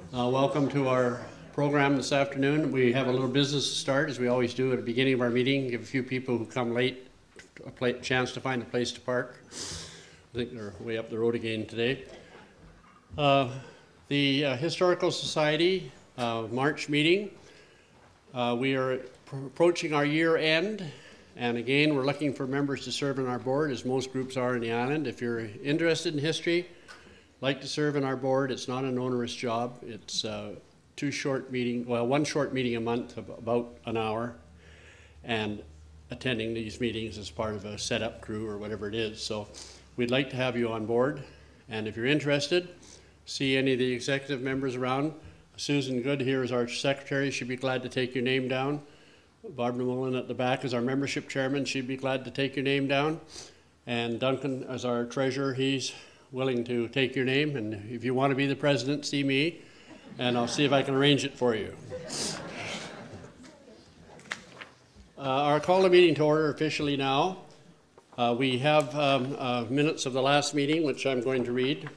Welcome to our program this afternoon. We have a little business to start, as we always do at the beginning of our meeting. Give a few people who come late a chance to find a place to park. I think they're way up the road again today. The Historical Society March meeting. We are approaching our year end, and again we're looking for members to serve on our board, as most groups are in the island. If you're interested in history, like to serve on our board, it's not an onerous job. It's one short meeting a month of about an hour, and attending these meetings as part of a setup crew or whatever it is. So we'd like to have you on board, and if you're interested, see any of the executive members around. Susan Good here is our secretary. She'd be glad to take your name down. Barbara Mullen at the back is our membership chairman. She'd be glad to take your name down. And Duncan as our treasurer, he's willing to take your name, and if you want to be the president, see me, and I'll see if I can arrange it for you. Our call the meeting to order officially now. We have minutes of the last meeting, which I'm going to read.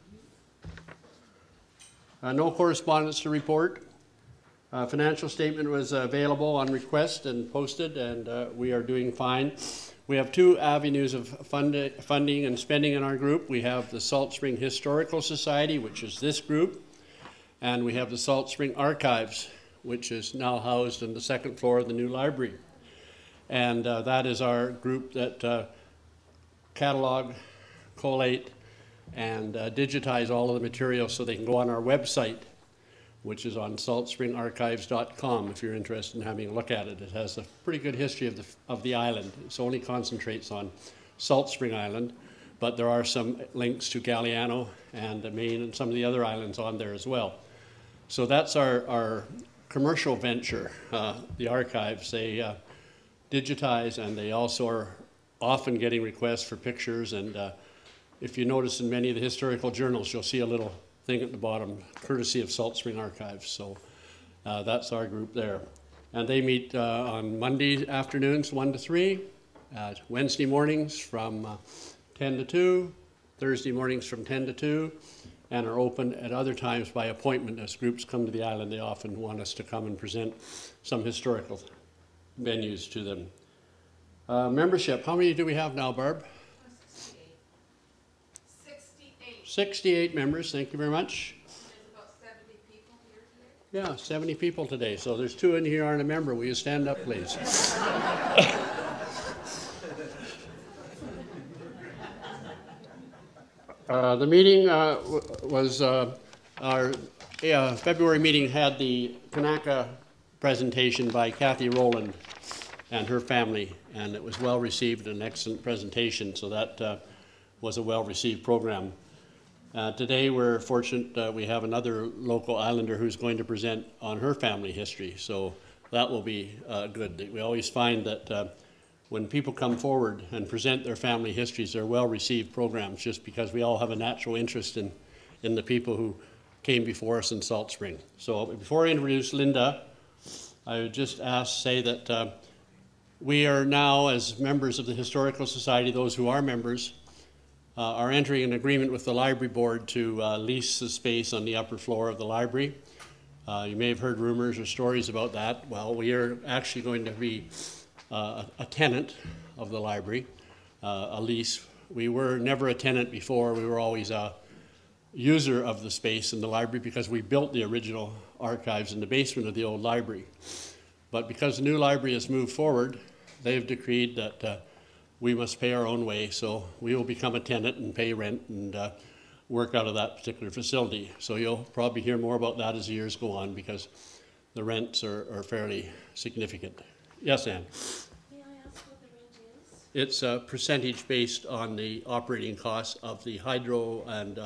No correspondence to report. Financial statement was available on request and posted, and we are doing fine. We have two avenues of funding and spending in our group. We have the Salt Spring Historical Society, which is this group, and we have the Salt Spring Archives, which is now housed on the second floor of the new library. And that is our group that catalog, collate, and digitize all of the materials so they can go on our website, which is on saltspringarchives.com if you're interested in having a look at it. It has a pretty good history of the island. It only concentrates on Salt Spring Island, but there are some links to Galliano and Maine and some of the other islands on there as well. So that's our commercial venture, the archives. They digitize, and they also are often getting requests for pictures, and if you notice in many of the historical journals, you'll see a little thing at the bottom, courtesy of Salt Spring Archives. So that's our group there. And they meet on Monday afternoons 1 to 3, Wednesday mornings from 10 to 2, Thursday mornings from 10 to 2, and are open at other times by appointment. As groups come to the island, they often want us to come and present some historical venues to them. Membership, how many do we have now, Barb? 68 members, thank you very much. There's about 70 people here today? Yeah, 70 people today. So there's 2 in here aren't a member. Will you stand up, please? The meeting was, our February meeting had the Kanaka presentation by Kathy Rowland and her family, and it was well received, an excellent presentation, so that was a well-received program. Today we're fortunate we have another local islander who's going to present on her family history, so that will be good. We always find that when people come forward and present their family histories, they're well-received programs, just because we all have a natural interest in the people who came before us in Salt Spring. So before I introduce Linda, I would just say that we are now, as members of the Historical Society, those who are members, are entering an agreement with the library board to lease the space on the upper floor of the library. You may have heard rumors or stories about that. Well, we are actually going to be a tenant of the library, a lease. We were never a tenant before. We were always a user of the space in the library because we built the original archives in the basement of the old library. But because the new library has moved forward, they've decreed that we must pay our own way, so we will become a tenant and pay rent and work out of that particular facility. So you'll probably hear more about that as the years go on, because the rents are fairly significant. Yes, Ann? May I ask what the rent is? It's a percentage based on the operating costs of the hydro and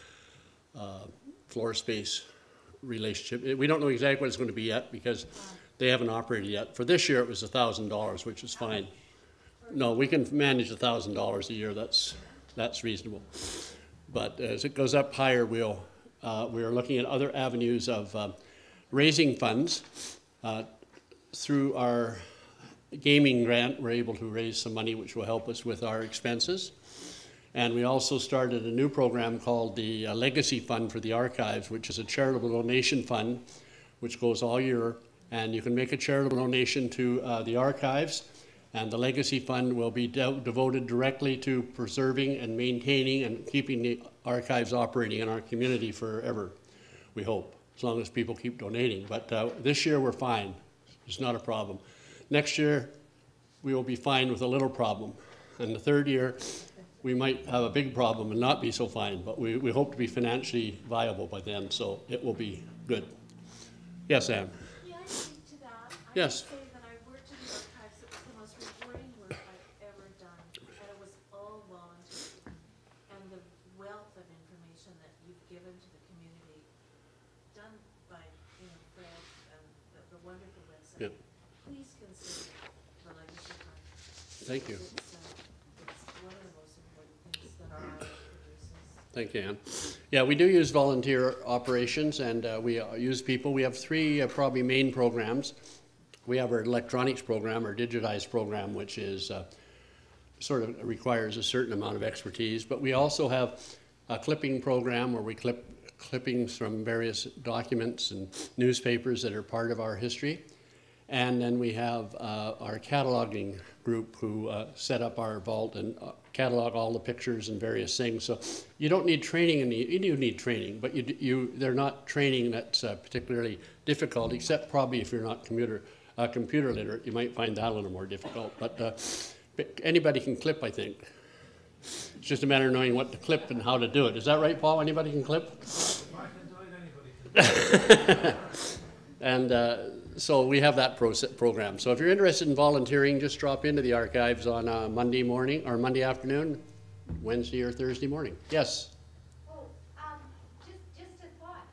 floor space relationship. We don't know exactly what it's going to be yet, because they haven't operated yet. For this year it was $1,000, which is fine. No, we can manage $1,000 a year. That's reasonable. But as it goes up higher, we are looking at other avenues of raising funds. Through our gaming grant, we're able to raise some money which will help us with our expenses. And we also started a new program called the Legacy Fund for the Archives, which is a charitable donation fund which goes all year. And you can make a charitable donation to the archives, and the Legacy Fund will be devoted directly to preserving and maintaining and keeping the archives operating in our community forever, we hope, as long as people keep donating. But this year we're fine. It's not a problem. Next year we will be fine with a little problem. And the third year we might have a big problem and not be so fine, but we hope to be financially viable by then, so it will be good. Yes, Anne? Yeah, I speak to that. Yes. I would say that I worked in the archives. It was the most rewarding work I've ever done, and it was all volunteer. And the wealth of information that you've given to the community, done by Fred and the wonderful website. Yeah. Please consider the Legacy Fund. Thank you. It's one of the most important things that our art produces. Thank you, Anne. Yeah, we do use volunteer operations, and we use people. We have three probably main programs. We have our electronics program, our digitized program, which is sort of requires a certain amount of expertise. But we also have a clipping program where we clip clippings from various documents and newspapers that are part of our history. And then we have our cataloging group who set up our vault and catalog all the pictures and various things. So you don't need training, you do need training, but they're not training that's particularly difficult, except probably if you're not computer literate. You might find that a little more difficult. But anybody can clip, I think. It's just a matter of knowing what to clip and how to do it. Is that right, Paul? Anybody can clip? I can do it, anybody can do it. And so we have that program. So if you're interested in volunteering, just drop into the archives on Monday morning or Monday afternoon, Wednesday or Thursday morning. Yes? Oh, just a thought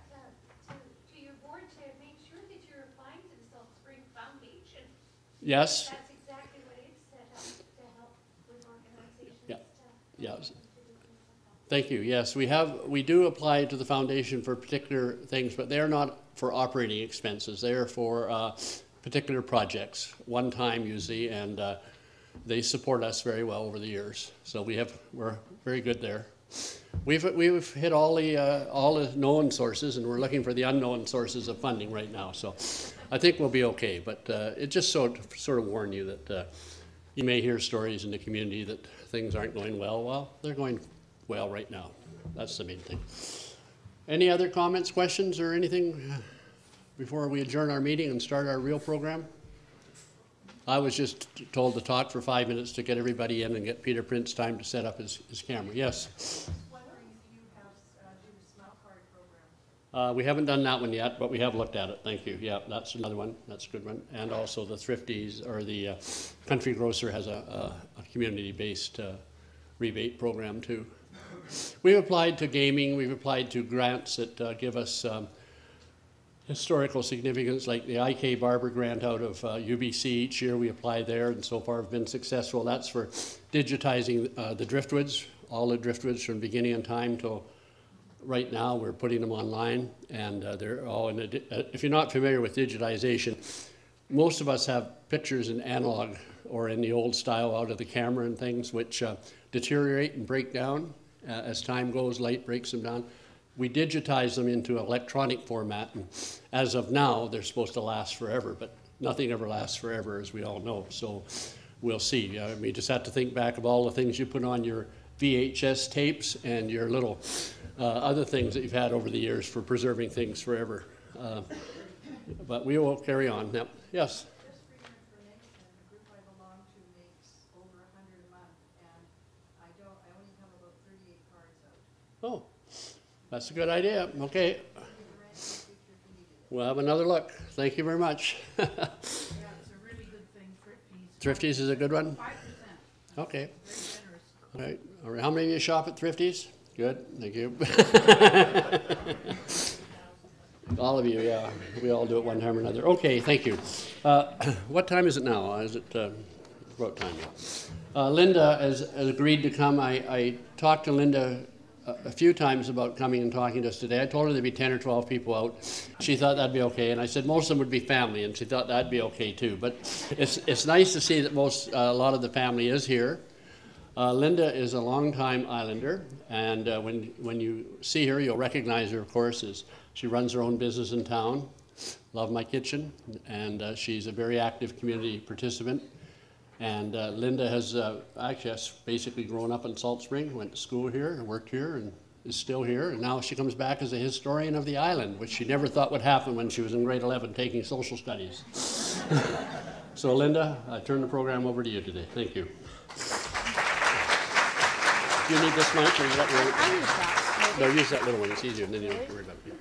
to your board to make sure that you're applying to the Salt Spring Foundation. Yes? That's exactly what it's set up to help with organizations. Yeah. Yes. To do things like that. Thank you. Yes, we do apply to the foundation for particular things, but they're not for operating expenses. They're for particular projects, one time usually, and they support us very well over the years. So we're very good there. We've hit all the known sources, and we're looking for the unknown sources of funding right now. So I think we'll be okay. But it just sort of warn you that you may hear stories in the community that things aren't going well. Well, they're going well right now. That's the main thing. Any other comments, questions, or anything before we adjourn our meeting and start our real program? I was just told to talk for 5 minutes to get everybody in and get Peter Prince time to set up his camera. Yes? Just wondering if you have do the smile card program. We haven't done that one yet, but we have looked at it. Thank you. Yeah, that's another one. That's a good one. And also the Thrifties, or the Country Grocer has a community-based rebate program too. We've applied to gaming. We've applied to grants that give us historical significance, like the IK Barber grant out of UBC. Each year we apply there, and so far have been successful. That's for digitizing the driftwoods, all the driftwoods from beginning in time till right now. We're putting them online, and they're all in if you're not familiar with digitization, most of us have pictures in analog or in the old style out of the camera and things, which deteriorate and break down. As time goes, light breaks them down. We digitize them into electronic format, and as of now, they're supposed to last forever, but nothing ever lasts forever, as we all know, so we'll see. We just have to think back of all the things you put on your VHS tapes and your little other things that you've had over the years for preserving things forever. But we will carry on. Yep. Yes? Just for your information, the group I belong to makes over 100 a month, and I only have about 38 cards out. Oh, that's a good idea. Okay. We'll have another look. Thank you very much. Yeah, it's a really good thing. Thrifties is a good one? 5%. Okay. Very generous. All right. How many of you shop at Thrifties? Good. Thank you. All of you, yeah. We all do it one time or another. Okay, thank you. What time is it now? Is it about time? Linda has agreed to come. I talked to Linda a few times about coming and talking to us today. I told her there'd be 10 or 12 people out. She thought that'd be okay, and I said most of them would be family, and she thought that'd be okay too. But it's nice to see that a lot of the family is here. Linda is a longtime Islander, and when you see her, you'll recognize her, of course, as she runs her own business in town, Love My Kitchen, and she's a very active community participant. And Linda has basically grown up in Salt Spring, went to school here, and worked here, and is still here. And now she comes back as a historian of the island, which she never thought would happen when she was in grade 11 taking social studies. So Linda, I turn the program over to you today. Thank you. Do you need this mic, or you got your... I use that. No, use that little one. It's easier, and then you don't have to worry about it.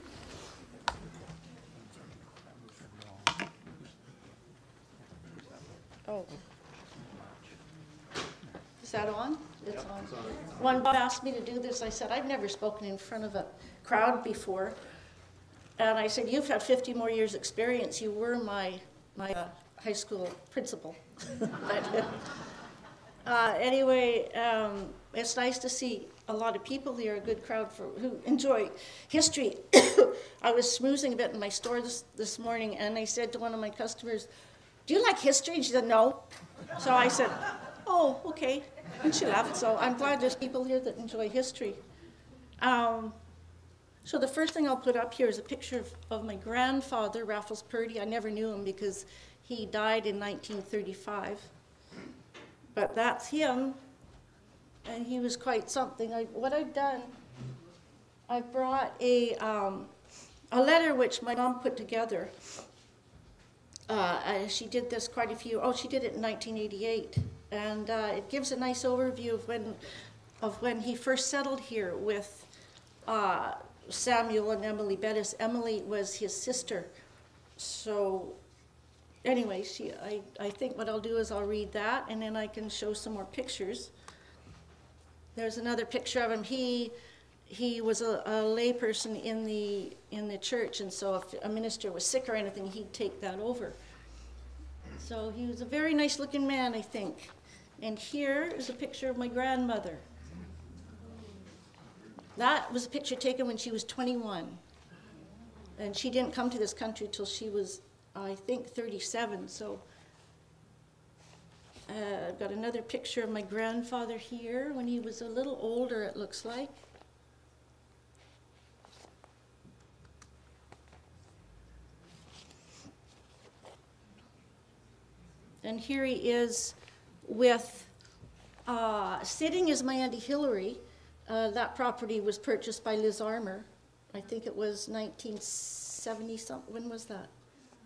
Oh. Is that on? It's on. When Bob asked me to do this, I said, I've never spoken in front of a crowd before. And I said, you've had 50 more years experience. You were my high school principal. Anyway, it's nice to see a lot of people here, a good crowd who enjoy history. I was schmoozing a bit in my store this morning, and I said to one of my customers, do you like history? And she said, no. So I said, oh, okay. And she laughed. So I'm glad there's people here that enjoy history. So the first thing I'll put up here is a picture of my grandfather, Raffles Purdy. I never knew him because he died in 1935. But that's him, and he was quite something. What I've done, I brought a letter which my mom put together. She did this quite a few, she did it in 1988. And it gives a nice overview of when he first settled here with Samuel and Emily Beddis. Emily was his sister. So anyway, I think what I'll do is I'll read that, and then I can show some more pictures. There's another picture of him. He was a layperson in the church, and so if a minister was sick or anything, he'd take that over. So he was a very nice-looking man, I think. And here is a picture of my grandmother. That was a picture taken when she was 21. And she didn't come to this country till she was, I think, 37. So I've got another picture of my grandfather here when he was a little older, it looks like. And here he is with, sitting is my Auntie Hillary. That property was purchased by Liz Armour. I think it was 1970 something. When was that?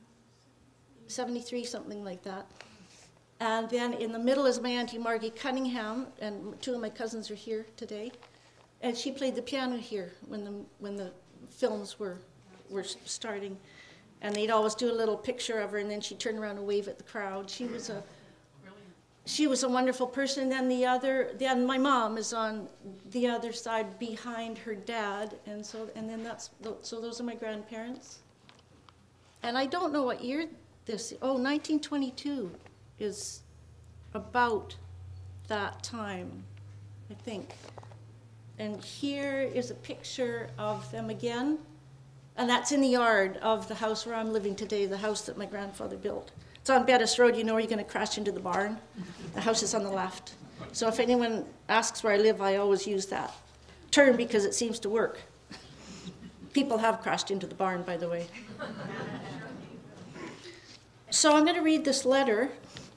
73, something like that. And then in the middle is my Auntie Margie Cunningham, and two of my cousins are here today. And she played the piano here when the films were starting. And they'd always do a little picture of her, and then she'd turn around and wave at the crowd. She was a wonderful person. And then my mom is on the other side behind her dad, and then so those are my grandparents. And I don't know what year this. 1922 is about that time, I think. And here is a picture of them again. And that's in the yard of the house where I'm living today, the house that my grandfather built. It's on Beddis Road. You know, you're going to crash into the barn. The house is on the left. So if anyone asks where I live, I always use that term because it seems to work. People have crashed into the barn, by the way. So I'm going to read this letter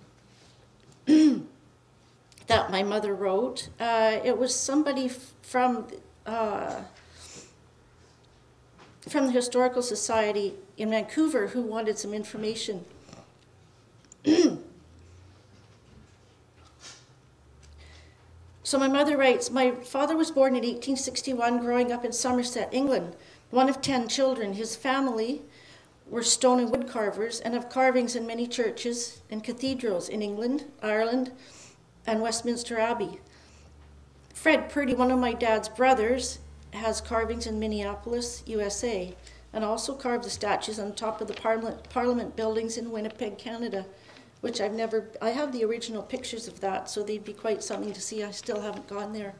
that my mother wrote. It was somebody from the Historical Society in Vancouver who wanted some information. So my mother writes, my father was born in 1861, growing up in Somerset, England, one of 10 children. His family were stone and wood carvers and have carvings in many churches and cathedrals in England, Ireland, and Westminster Abbey. Fred Purdy, one of my dad's brothers, has carvings in Minneapolis, USA, and also carved the statues on top of the Parliament buildings in Winnipeg, Canada, which I have the original pictures of that, so they'd be quite something to see. I still haven't gone there.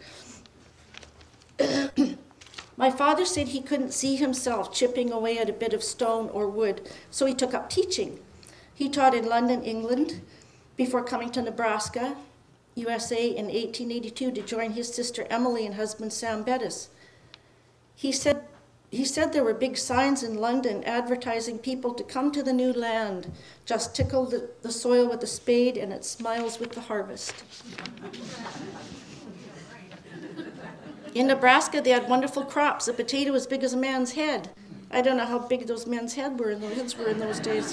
My father said he couldn't see himself chipping away at a bit of stone or wood, so he took up teaching. He taught in London, England, before coming to Nebraska, USA in 1882 to join his sister Emily and husband Sam Beddis. He said there were big signs in London advertising people to come to the new land. Just tickle the soil with a spade and it smiles with the harvest. In Nebraska, they had wonderful crops. A potato as big as a man's head. I don't know how big those men's heads were in those days.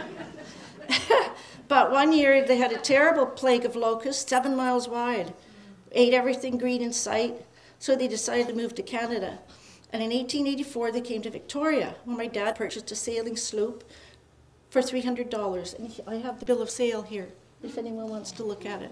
But one year they had a terrible plague of locusts, 7 miles wide. Ate everything green in sight, so they decided to move to Canada. And in 1884, they came to Victoria, where my dad purchased a sailing sloop for $300. And I have the bill of sale here, if anyone wants to look at it.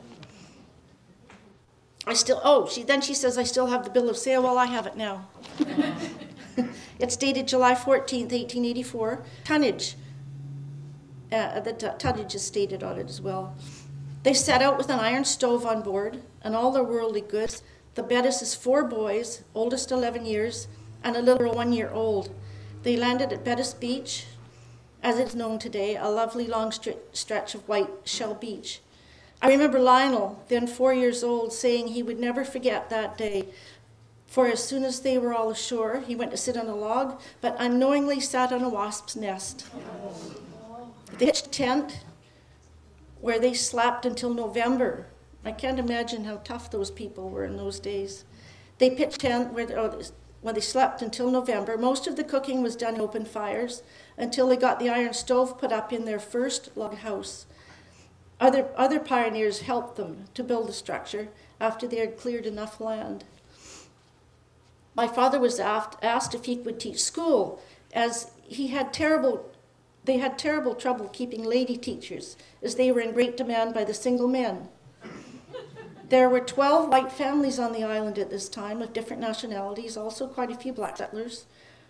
Then she says, I still have the bill of sale. Well, I have it now. It's dated July 14th, 1884. Tonnage. The tonnage is stated on it as well. They set out with an iron stove on board and all their worldly goods. The Beddis' 4 boys, oldest 11 years, and a little girl 1 year old. They landed at Beddis Beach, as it's known today, a lovely long stretch of white shell beach. I remember Lionel, then 4 years old, saying he would never forget that day, for as soon as they were all ashore, he went to sit on a log, but unknowingly sat on a wasp's nest. They pitched a tent where they slept until November. I can't imagine how tough those people were in those days. They pitched a tent where they slept until November. Most of the cooking was done in open fires until they got the iron stove put up in their first log house. Other pioneers helped them to build the structure after they had cleared enough land. My father was asked if he would teach school, as they had terrible trouble keeping lady teachers, as they were in great demand by the single men. There were 12 white families on the island at this time of different nationalities, also quite a few black settlers.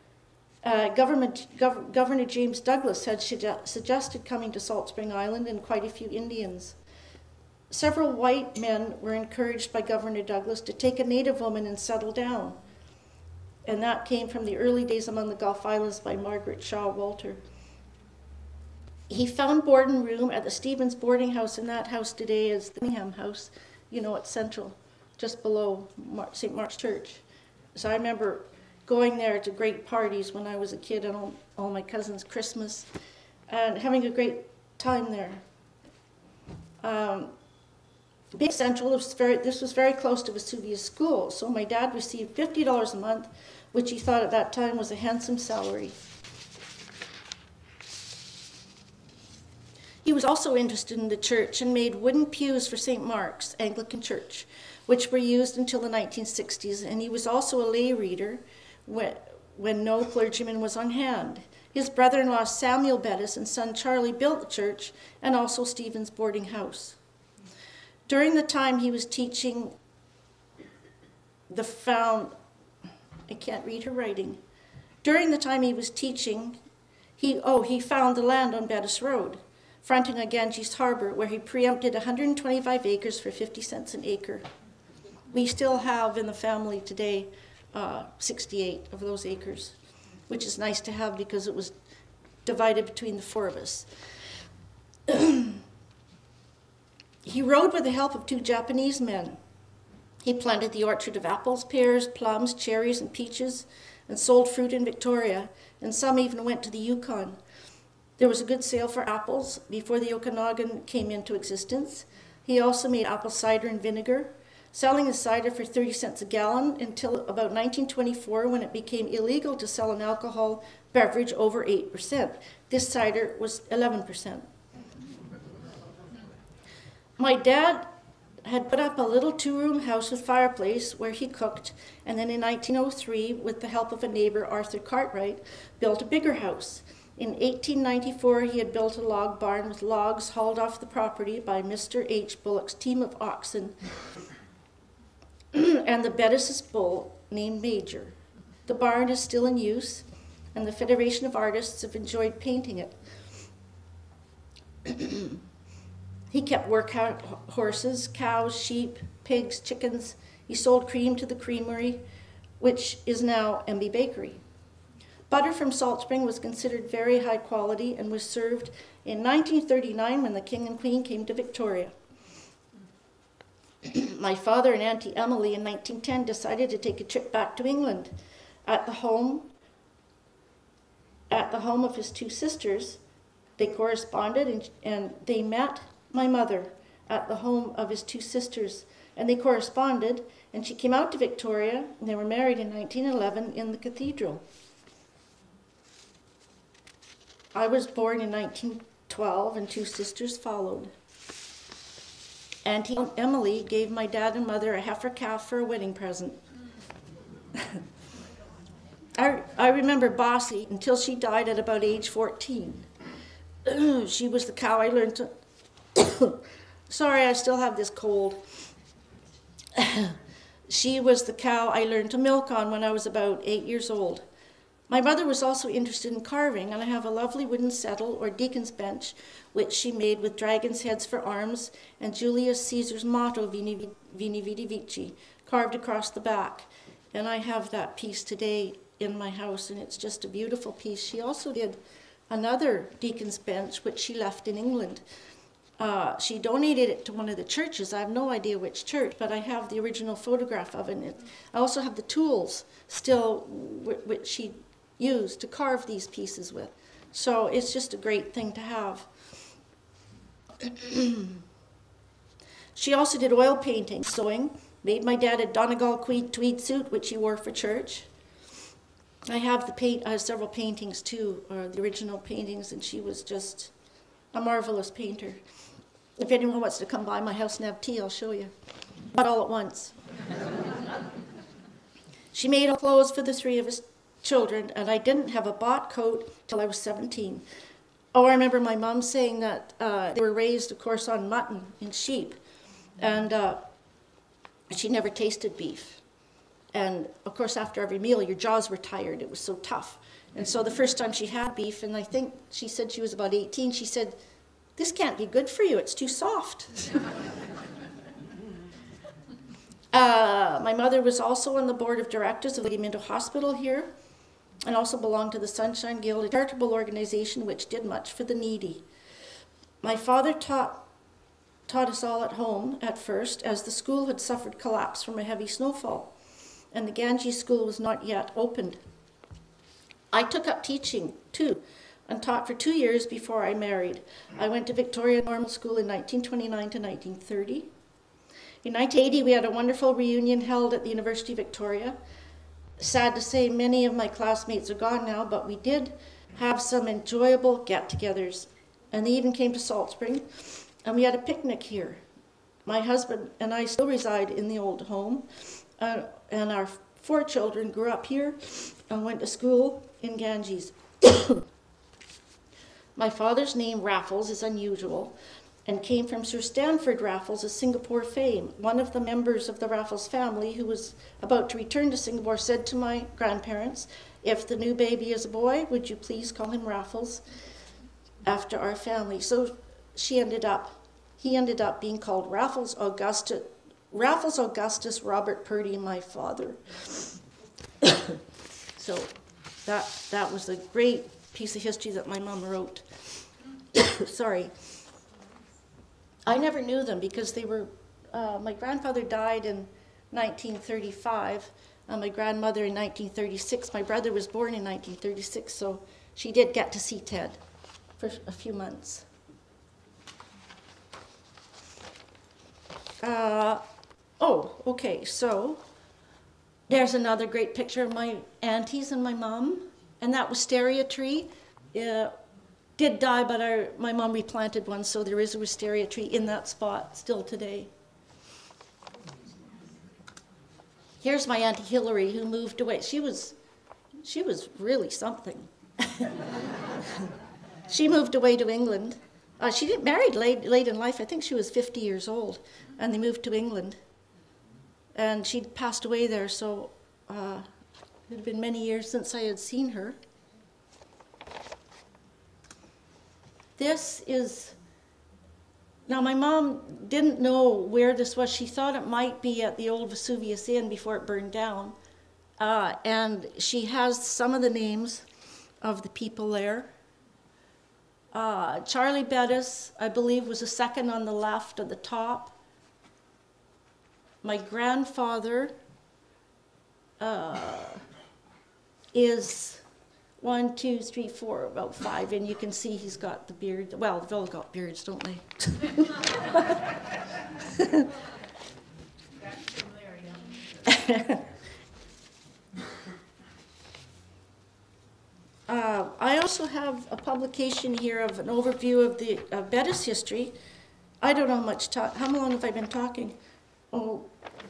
Governor James Douglas had suggested coming to Salt Spring Island, and quite a few Indians. Several white men were encouraged by Governor Douglas to take a native woman and settle down. And that came from the early days among the Gulf Islands by Margaret Shaw Walter. He found board and room at the Stevens boarding house, and that house today is the Cunningham House, at Central, just below St. Mark's Church. So I remember going there to great parties when I was a kid and all my cousins' Christmas, and having a great time there. Big Central, this was very close to Vesuvius School, so my dad received $50 a month, which he thought at that time was a handsome salary. He was also interested in the church and made wooden pews for St. Mark's Anglican Church, which were used until the 1960s, and he was also a lay reader when no clergyman was on hand. His brother-in-law Samuel Beddis and son Charlie built the church and also Stevens boarding house. During the time he was teaching I can't read her writing. During the time he was teaching, he found the land on Beddis Road, fronting on Ganges Harbor, where he preempted 125 acres for 50 cents an acre. We still have in the family today 68 of those acres, which is nice to have because it was divided between the 4 of us. He rode with the help of 2 Japanese men. He planted the orchard of apples, pears, plums, cherries, and peaches, and sold fruit in Victoria, and some even went to the Yukon. There was a good sale for apples before the Okanagan came into existence. He also made apple cider and vinegar, selling the cider for 30 cents a gallon until about 1924, when it became illegal to sell an alcohol beverage over 8%. This cider was 11%. My dad had put up a little 2-room house with fireplace where he cooked, and then in 1903, with the help of a neighbor, Arthur Cartwright, built a bigger house. In 1894, he had built a log barn with logs hauled off the property by Mr. H. Bullock's team of oxen and the Beddis' bull named Major. The barn is still in use, and the Federation of Artists have enjoyed painting it. He kept work horses, cows, sheep, pigs, chickens. He sold cream to the creamery, which is now MB Bakery. Butter from Salt Spring was considered very high quality and was served in 1939 when the King and Queen came to Victoria. My father and Auntie Emily in 1910 decided to take a trip back to England. At the home of his two sisters, they corresponded, and they met my mother at the home of his two sisters, and they corresponded, and she came out to Victoria, and they were married in 1911 in the cathedral. I was born in 1912, and two sisters followed. Auntie Emily gave my dad and mother a heifer calf for a wedding present. I remember Bossy until she died at about age 14. She was the cow I learned to... Sorry, I still have this cold. She was the cow I learned to milk on when I was about 8 years old. My mother was also interested in carving, and I have a lovely wooden settle or deacon's bench, which she made with dragons' heads for arms and Julius Caesar's motto, Vini Vidi Vici, carved across the back. And I have that piece today in my house, and it's just a beautiful piece. She also did another deacon's bench, which she left in England. She donated it to one of the churches. I have no idea which church, but I have the original photograph of it. I also have the tools still, which she used to carve these pieces with. So it's just a great thing to have. She also did oil painting, sewing, made my dad a Donegal tweed suit, which he wore for church. I have several paintings too, the original paintings, and she was just a marvelous painter. If anyone wants to come by my house and have tea, I'll show you. Not all at once. She made all clothes for the three of us children, and I didn't have a bought coat till I was 17. Oh, I remember my mom saying that they were raised, of course, on mutton and sheep, and she never tasted beef. And, of course, after every meal, your jaws were tired. It was so tough. And so the first time she had beef, and I think she said she was about 18, she said, "This can't be good for you. It's too soft." My mother was also on the board of directors of Lady Minto Hospital here, and also belonged to the Sunshine Guild, a charitable organization which did much for the needy. My father taught us all at home at first, as the school had suffered collapse from a heavy snowfall, and the Ganges school was not yet opened. I took up teaching too, and taught for 2 years before I married. I went to Victoria Normal School in 1929 to 1930. In 1980, we had a wonderful reunion held at the University of Victoria. Sad to say, many of my classmates are gone now, but we did have some enjoyable get-togethers, and they even came to Salt Spring, and we had a picnic here. My husband and I still reside in the old home, and our 4 children grew up here and went to school in Ganges. My father's name, Raffles, is unusual and came from Sir Stanford Raffles of Singapore fame. One of the members of the Raffles family who was about to return to Singapore said to my grandparents, "If the new baby is a boy, would you please call him Raffles after our family?" So he ended up being called Raffles Augustus Robert Purdy, my father. So that was a great piece of history that my mom wrote. Sorry. I never knew them because they were, my grandfather died in 1935, and my grandmother in 1936. My brother was born in 1936, so she did get to see Ted for a few months. Okay, so there's another great picture of my aunties and my mom, and that wisteria tree. Did die, but my mom replanted one, so there is a wisteria tree in that spot still today. Here's my Auntie Hillary, who moved away. She was really something. She moved away to England. She didn't married late in life. I think she was 50 years old, and they moved to England. And she'd passed away there, so it had been many years since I had seen her. This is, now my mom didn't know where this was. She thought it might be at the old Vesuvius Inn before it burned down. And she has some of the names of the people there. Charlie Beddis, I believe, was the second on the left at the top. my grandfather is 1, 2, 3, 4, about 5, and you can see he's got the beard. Well, they've all got beards, don't they? I also have a publication here of an overview of the Beddis history. I don't know how long have I been talking? Oh.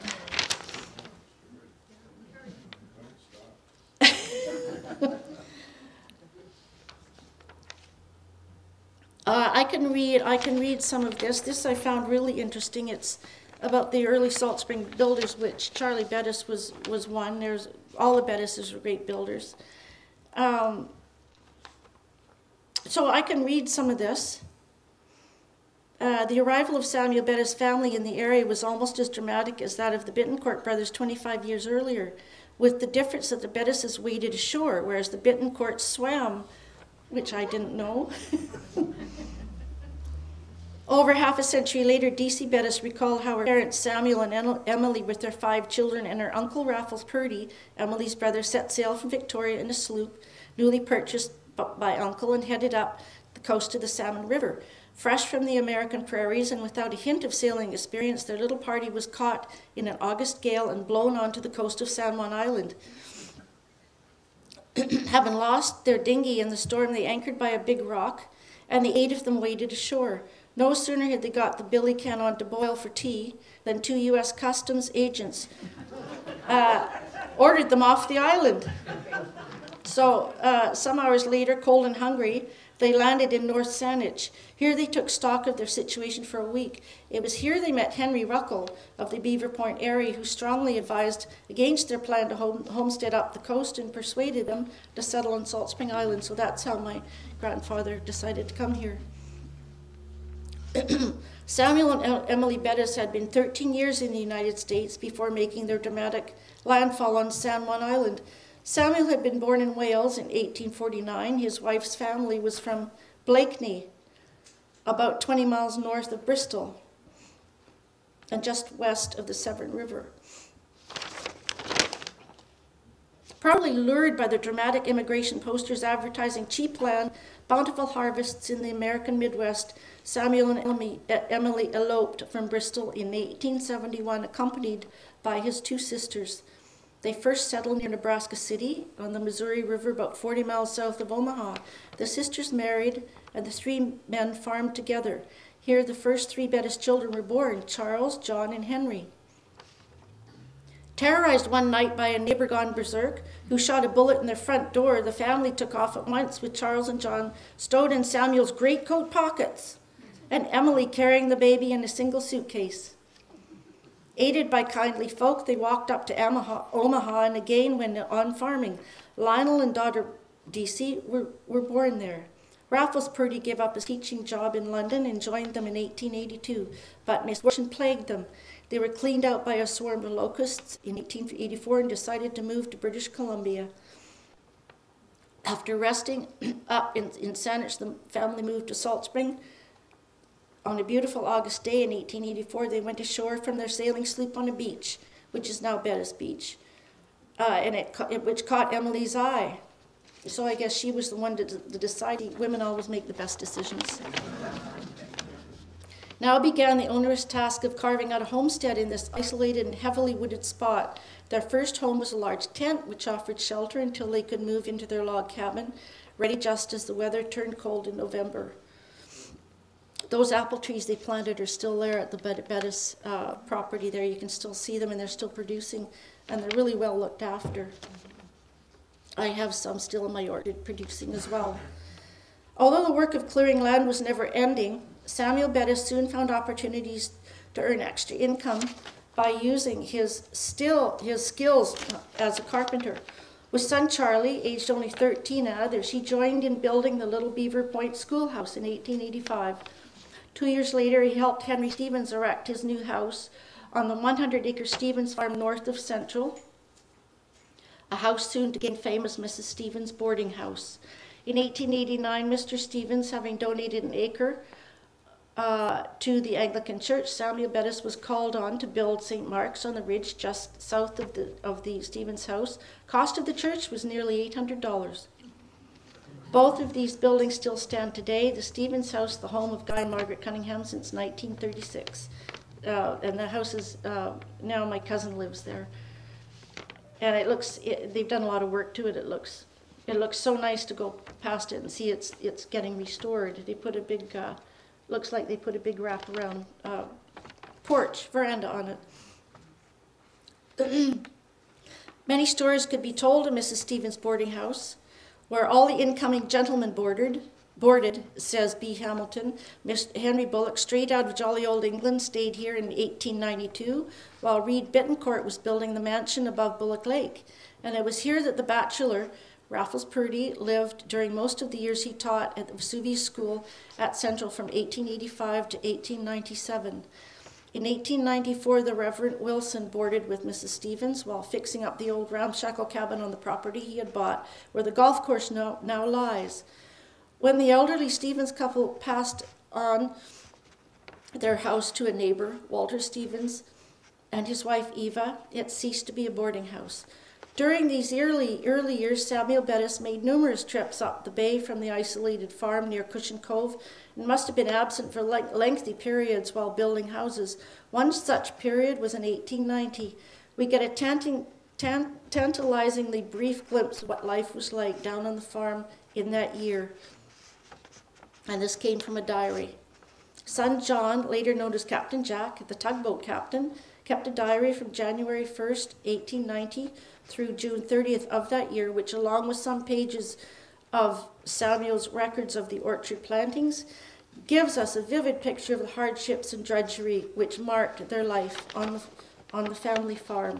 I can read some of this. This I found really interesting. It's about the early Salt Spring builders, which Charlie Beddis was one. There's all the Beddises were great builders. So I can read some of this. The arrival of Samuel Beddis' family in the area was almost as dramatic as that of the Bittencourt brothers 25 years earlier, with the difference that the Beddises waded ashore, whereas the Bittencourts swam, which I didn't know. Over half a century later, D.C. Beddis recalled how her parents Samuel and Emily, with their 5 children, and her uncle Raffles Purdy, Emily's brother, set sail from Victoria in a sloop newly purchased by uncle and headed up the coast of the Salmon River. Fresh from the American prairies and without a hint of sailing experience, their little party was caught in an August gale and blown onto the coast of San Juan Island. Having lost their dinghy in the storm, they anchored by a big rock, and the 8 of them waded ashore. No sooner had they got the billy can on to boil for tea than 2 U.S. Customs agents ordered them off the island. So some hours later, cold and hungry, they landed in North Saanich. Here they took stock of their situation for a week. It was here they met Henry Ruckle of the Beaver Point area, who strongly advised against their plan to homestead up the coast and persuaded them to settle on Salt Spring Island. So that's how my grandfather decided to come here. Samuel and Emily Beddis had been 13 years in the United States before making their dramatic landfall on San Juan Island. Samuel had been born in Wales in 1849. His wife's family was from Blakeney, about 20 miles north of Bristol and just west of the Severn River. Probably lured by the dramatic immigration posters advertising cheap land, bountiful harvests in the American Midwest, Samuel and Emily eloped from Bristol in 1871, accompanied by his 2 sisters. They first settled near Nebraska City on the Missouri River, about 40 miles south of Omaha. The sisters married, and the 3 men farmed together. Here, the first 3 Beddis children were born: Charles, John, and Henry. Terrorized one night by a neighbor gone berserk, who shot a bullet in their front door, the family took off at once, with Charles and John stowed in Samuel's greatcoat pockets, and Emily carrying the baby in a single suitcase. Aided by kindly folk, they walked up to Omaha and again went on farming. Lionel and daughter D.C. were born there. Raffles Purdy gave up his teaching job in London and joined them in 1882, but misfortune plagued them. They were cleaned out by a swarm of locusts in 1884 and decided to move to British Columbia. After resting up in Saanich, the family moved to Salt Spring. On a beautiful August day in 1884, they went ashore from their sailing sloop on a beach, which is now Beddis Beach, which caught Emily's eye. So I guess she was the one to decide. Women always make the best decisions. Now began the onerous task of carving out a homestead in this isolated and heavily wooded spot. Their first home was a large tent, which offered shelter until they could move into their log cabin, ready just as the weather turned cold in November. Those apple trees they planted are still there at the Beddis property there. You can still see them, and they're still producing, and they're really well looked after. I have some still in my orchard producing as well. Although the work of clearing land was never ending, Samuel Beddis soon found opportunities to earn extra income by using his skills as a carpenter. With son Charlie, aged only 13, and others, he joined in building the Little Beaver Point Schoolhouse in 1885. 2 years later, he helped Henry Stevens erect his new house on the 100-acre Stevens farm north of Central, a house soon to gain fame as Mrs. Stevens' boarding house. In 1889, Mr. Stevens, having donated an acre to the Anglican Church, Samuel Beddis was called on to build St. Mark's on the ridge just south of the Stevens house. Cost of the church was nearly $800. Both of these buildings still stand today. The Stevens house, the home of Guy and Margaret Cunningham since 1936. And the house is, now my cousin lives there. And they've done a lot of work to it. It looks so nice to go past it and see it's getting restored. They put a big, looks like they put a big wraparound veranda on it. Many stories could be told of Mrs. Stevens' boarding house, where all the incoming gentlemen boarded, says B. Hamilton. Mr. Henry Bullock, straight out of jolly old England, stayed here in 1892, while Reed Bittencourt was building the mansion above Bullock Lake. And it was here that the bachelor, Raffles Purdy, lived during most of the years he taught at the Vesuvius School at Central from 1885 to 1897. In 1894, the Reverend Wilson boarded with Mrs. Stevens while fixing up the old ramshackle cabin on the property he had bought, where the golf course now lies. When the elderly Stevens couple passed on their house to a neighbor, Walter Stevens, and his wife Eva, it ceased to be a boarding house. During these early years, Samuel Beddis made numerous trips up the bay from the isolated farm near Cushion Cove and must have been absent for lengthy periods while building houses. One such period was in 1890. We get a tantalizingly brief glimpse of what life was like down on the farm in that year. And this came from a diary. Son John, later known as Captain Jack, the tugboat captain, kept a diary from January 1st, 1890 through June 30th of that year, which, along with some pages of Samuel's records of the orchard plantings, gives us a vivid picture of the hardships and drudgery which marked their life on the family farm.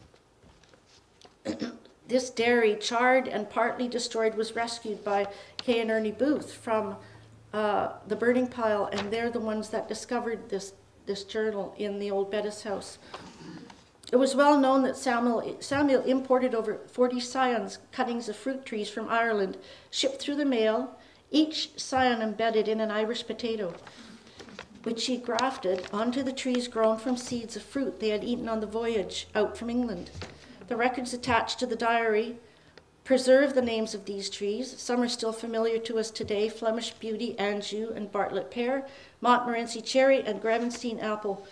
This dairy, charred and partly destroyed, was rescued by Kay and Ernie Booth from the burning pile, and they're the ones that discovered this journal in the old Beddis house. It was well known that Samuel imported over 40 scions, cuttings of fruit trees from Ireland, shipped through the mail, each scion embedded in an Irish potato, which he grafted onto the trees grown from seeds of fruit they had eaten on the voyage out from England. The records attached to the diary preserve the names of these trees. Some are still familiar to us today: Flemish Beauty, Anjou, and Bartlett Pear, Montmorency Cherry, and Gravenstein Apple.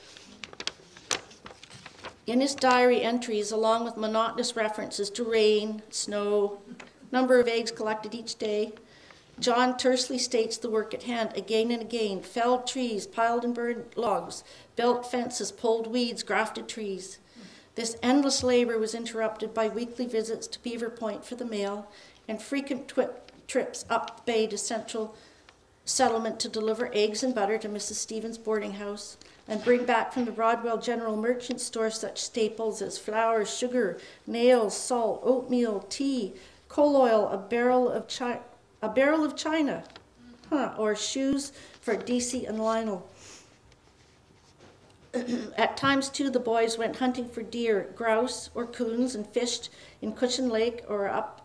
In his diary entries, along with monotonous references to rain, snow, number of eggs collected each day, John tersely states the work at hand again and again: felled trees, piled and burned logs, built fences, pulled weeds, grafted trees. This endless labor was interrupted by weekly visits to Beaver Point for the mail and frequent trips up the bay to Central Settlement to deliver eggs and butter to Mrs. Stevens' boarding house and bring back from the Broadwell General Merchant Store such staples as flour, sugar, nails, salt, oatmeal, tea, coal oil, a barrel of china, or shoes for DC and Lionel. At times, too, the boys went hunting for deer, grouse, or coons and fished in Cushion Lake or up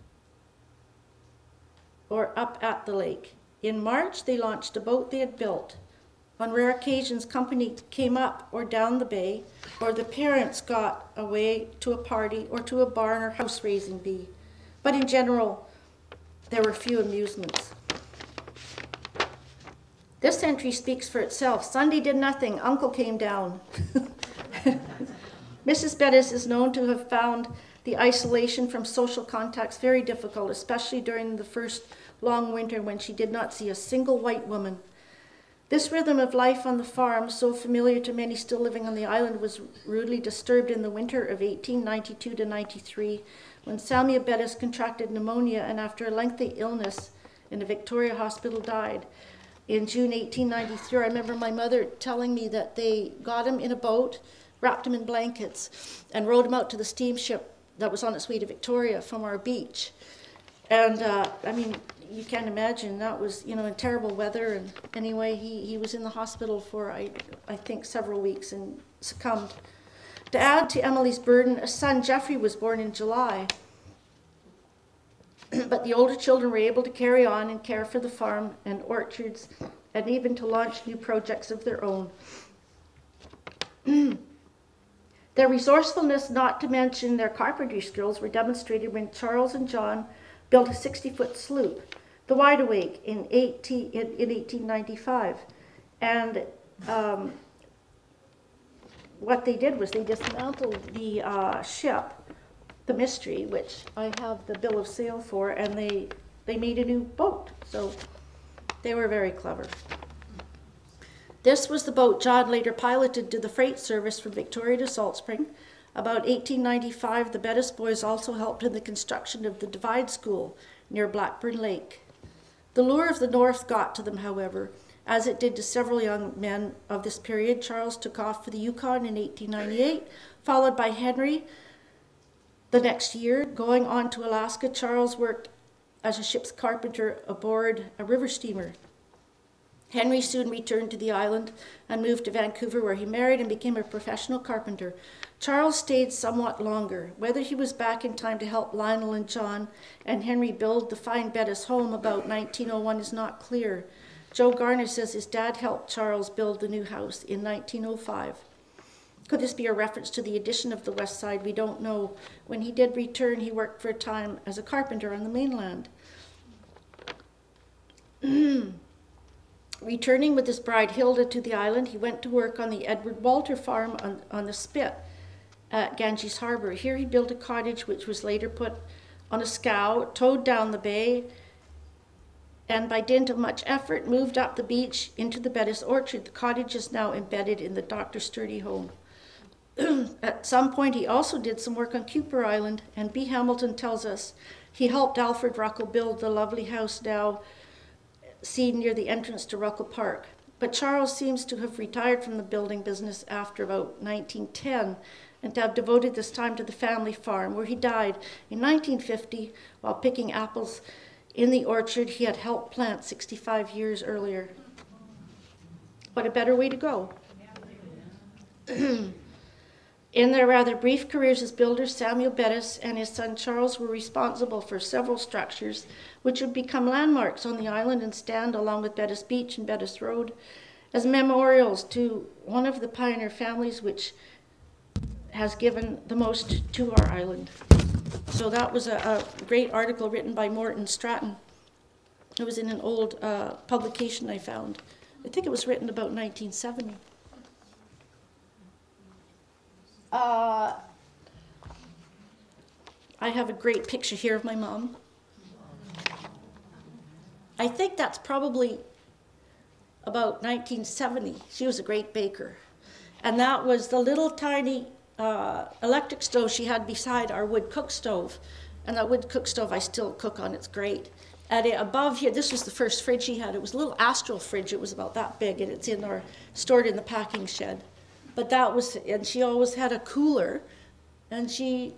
at the lake. In March, they launched a boat they had built. On rare occasions, company came up or down the bay, or the parents got away to a party or to a barn or house-raising bee. But in general, there were few amusements. This entry speaks for itself. Sunday did nothing. Uncle came down. Mrs. Beddis is known to have found the isolation from social contacts very difficult, especially during the first long winter when she did not see a single white woman. This rhythm of life on the farm, so familiar to many still living on the island, was rudely disturbed in the winter of 1892 to 93, when Samuel Beddis contracted pneumonia and after a lengthy illness in a Victoria hospital died. In June 1893, I remember my mother telling me that they got him in a boat, wrapped him in blankets, and rowed him out to the steamship that was on its way to Victoria from our beach. And, I mean, you can't imagine, that was, in terrible weather. And anyway, he was in the hospital for, I think, several weeks and succumbed. To add to Emily's burden, a son, Jeffrey, was born in July. But the older children were able to carry on and care for the farm and orchards and even to launch new projects of their own. Their resourcefulness, not to mention their carpentry skills, were demonstrated when Charles and John built a 60-foot sloop, the Wide Awake, in 1895. And what they did was they dismantled the ship, the Mystery, which I have the bill of sale for, and they made a new boat. So they were very clever. This was the boat John later piloted to the freight service from Victoria to Salt Spring. About 1895, the Beddis boys also helped in the construction of the Divide School near Blackburn Lake. The lure of the North got to them, however, as it did to several young men of this period. Charles took off for the Yukon in 1898, followed by Henry the next year. Going on to Alaska, Charles worked as a ship's carpenter aboard a river steamer. Henry soon returned to the island and moved to Vancouver, where he married and became a professional carpenter. Charles stayed somewhat longer. Whether he was back in time to help Lionel and John and Henry build the fine Beddis home about 1901 is not clear. Joe Garner says his dad helped Charles build the new house in 1905. Could this be a reference to the addition of the west side? We don't know. When he did return, he worked for a time as a carpenter on the mainland. Returning with his bride Hilda to the island, he went to work on the Edward Walter farm on the Spit at Ganges Harbor. Here he built a cottage which was later put on a scow, towed down the bay, and by dint of much effort moved up the beach into the Beddis orchard. The cottage is now embedded in the Dr. Sturdy home. At some point he also did some work on Cooper Island, and B. Hamilton tells us he helped Alfred Ruckle build the lovely house now seen near the entrance to Ruckle Park. But Charles seems to have retired from the building business after about 1910 and to have devoted this time to the family farm, where he died in 1950 while picking apples in the orchard he had helped plant 65 years earlier. What a better way to go. In their rather brief careers as builders, Samuel Beddis and his son Charles were responsible for several structures which would become landmarks on the island and stand along with Beddis Beach and Beddis Road as memorials to one of the pioneer families which has given the most to our island. So that was a great article written by Morton Stratton. It was in an old publication I found. I think it was written about 1970. I have a great picture here of my mom. I think that's probably about 1970. She was a great baker. And that was the little tiny electric stove she had beside our wood cook stove. And that wood cook stove I still cook on, it's great. And above here, this was the first fridge she had. It was a little Astral fridge. It was about that big, and it's stored in the packing shed. But that was, and she always had a cooler, and she,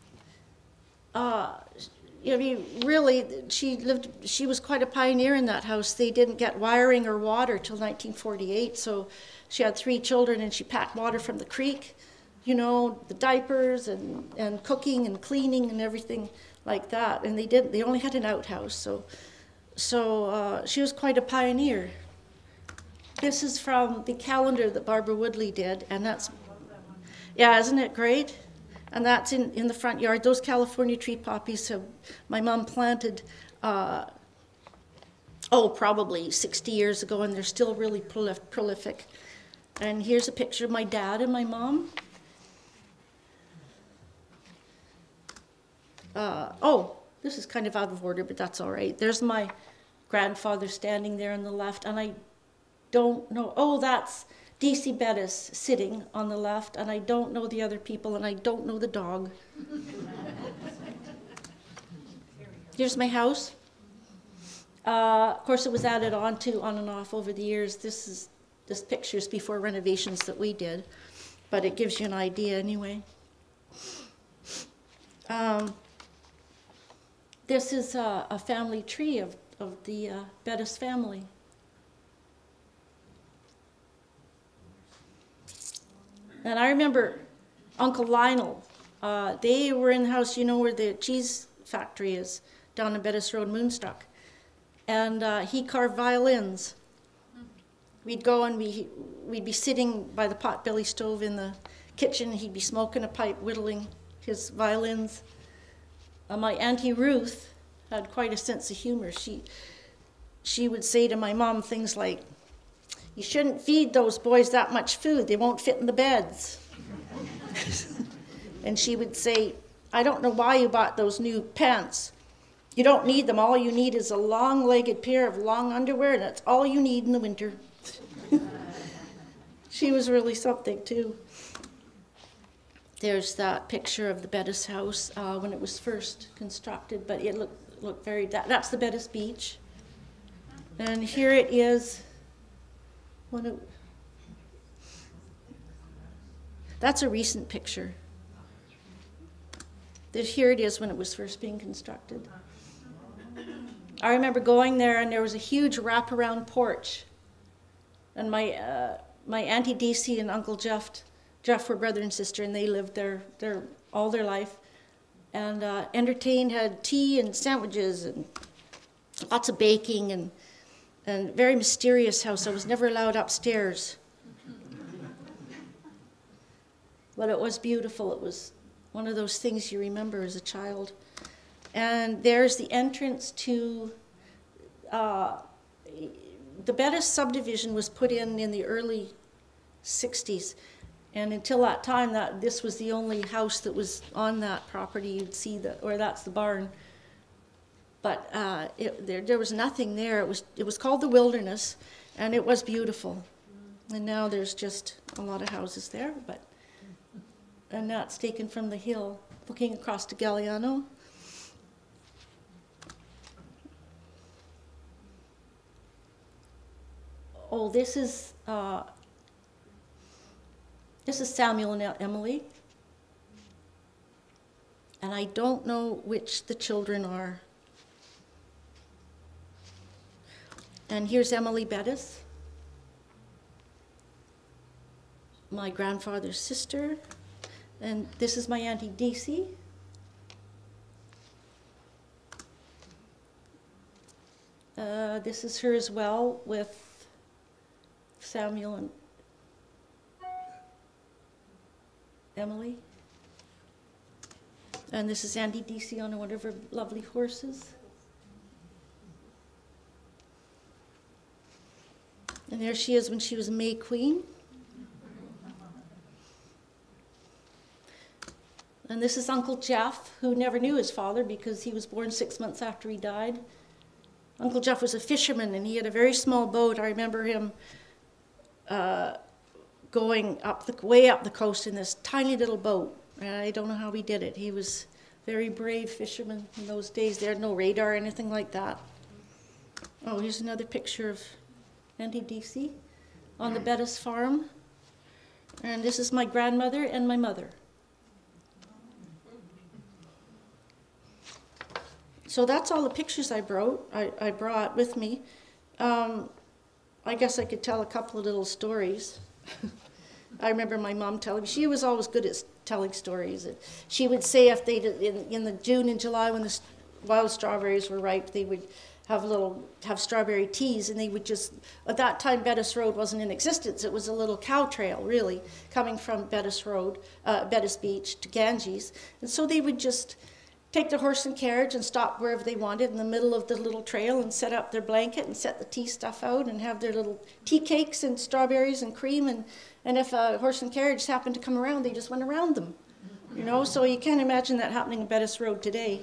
really, she was quite a pioneer in that house. They didn't get wiring or water till 1948, so she had 3 children, and she packed water from the creek, the diapers and cooking and cleaning and everything like that. And they only had an outhouse, so she was quite a pioneer. This is from the calendar that Barbara Woodley did, and that's, yeah, isn't it great? And that's in the front yard. Those California tree poppies my mom planted, probably 60 years ago, and they're still really prolific. And here's a picture of my dad and my mom. This is kind of out of order, but that's all right. There's my grandfather standing there on the left, and I don't know, that's D.C. Beddis sitting on the left, and I don't know the other people, and I don't know the dog. Here's my house. Of course, it was added on and off over the years. This picture's before renovations that we did, but it gives you an idea anyway. This is a family tree of the Beddis family. And I remember Uncle Lionel, they were in the house, where the cheese factory is, down in Beddis Road, Moonstruck. And he carved violins. we'd go and we'd be sitting by the potbelly stove in the kitchen. He'd be smoking a pipe, whittling his violins. My Auntie Ruth had quite a sense of humor. She would say to my mom things like, "You shouldn't feed those boys that much food. They won't fit in the beds." And she would say, "I don't know why you bought those new pants. You don't need them. All you need is a long-legged pair of long underwear, and that's all you need in the winter." She was really something, too. There's that picture of the Beddis house when it was first constructed, but it looked very, that's the Beddis beach. And here it is. That's a recent picture. Here it is when it was first being constructed. I remember going there, and there was a huge wraparound porch. And my Auntie Dee and Uncle Jeff were brother and sister, and they lived there all their life. And entertained, had tea and sandwiches and lots of baking, and very mysterious house. I was never allowed upstairs. But it was beautiful. It was one of those things you remember as a child. And there's the entrance to, the Beddis subdivision was put in the early 60s. And until that time, this was the only house that was on that property. You'd see or that's the barn. But there was nothing there. It was called the Wilderness, and it was beautiful. And now there's just a lot of houses there, and that's taken from the hill, looking across to Galliano. Oh, this is Samuel and Emily. And I don't know which the children are. And here's Emily Beddis, my grandfather's sister. And this is my Auntie Dee. This is her as well, with Samuel and Emily. And this is Auntie Dee on one of her lovely horses. And there she is when she was May Queen. And this is Uncle Jeff, who never knew his father because he was born 6 months after he died. Uncle Jeff was a fisherman, and he had a very small boat. I remember him going way up the coast in this tiny little boat. I don't know how he did it. He was a very brave fisherman in those days. There had no radar or anything like that. Oh, here's another picture of Auntie Dee on the Beddis farm. And this is my grandmother and my mother. So that's all the pictures I brought with me. I guess I could tell a couple of little stories. I remember my mom telling me, she was always good at telling stories. She would say if they did, in the June and July when the wild strawberries were ripe, they would have strawberry teas, and they would just, at that time Beddis Road wasn't in existence. It was a little cow trail, really, coming from Beddis Beach to Ganges. And so they would just take the horse and carriage and stop wherever they wanted in the middle of the little trail and set up their blanket and set the tea stuff out and have their little tea cakes and strawberries and cream. And if a horse and carriage happened to come around, they just went around them. You know, so you can't imagine that happening in Beddis Road today.